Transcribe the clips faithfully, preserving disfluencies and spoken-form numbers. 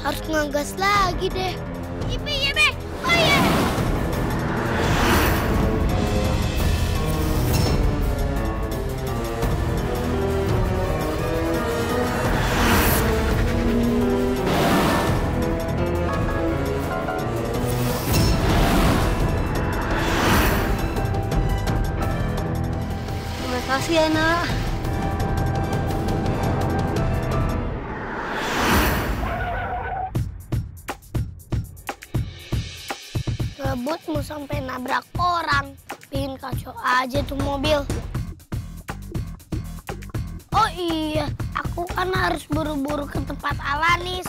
Harus ngegas lagi deh. Ipi, Ipi, oh iya. Terima kasih ya, Nak. Ngebut mau sampai nabrak orang. Bikin kacau aja tuh mobil. Oh iya, aku kan harus buru-buru ke tempat Alanis.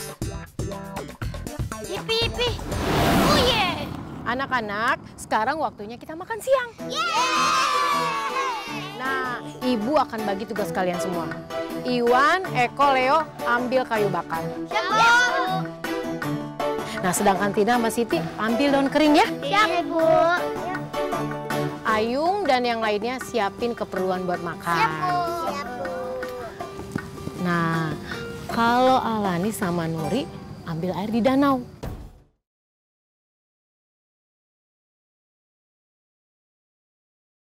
Ipi, Ipi. Oh yeah. Anak-anak, sekarang waktunya kita makan siang. Yeay! Nah, Ibu akan bagi tugas kalian semua. Iwan, Eko, Leo, ambil kayu bakar. Siap, Bu. Nah, sedangkan Tina sama Siti ambil daun kering ya. Siap, Bu. Ayung dan yang lainnya siapin keperluan buat makan. Siap, Bu. Siap, Bu. Nah, kalau Alani sama Nuri ambil air di danau.